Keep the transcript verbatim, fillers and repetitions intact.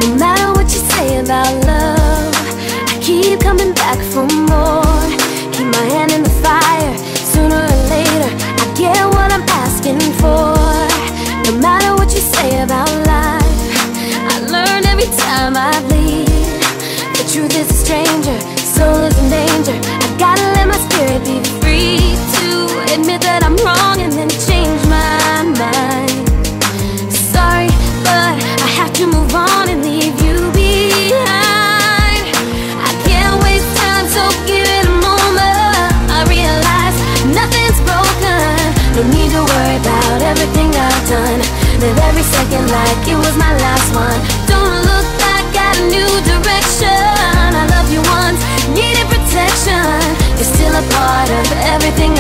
No matter what you say about love, I keep coming back for more. Keep my hand in the fire, sooner or later I get what I'm asking for. No matter what you say about life, I learn every time I bleed. The truth is a stranger, soul is in danger. I gotta let my spirit be free to admit that I'm wrong and then change my mind. Sorry, but I have to move on and leave you behind. I can't waste time, so give it a moment. I realize nothing's broken. No need to worry about everything I've done. Live every second like it was my last one. Don't look back, got a new direction. I love you once, needed protection. You're still a part of everything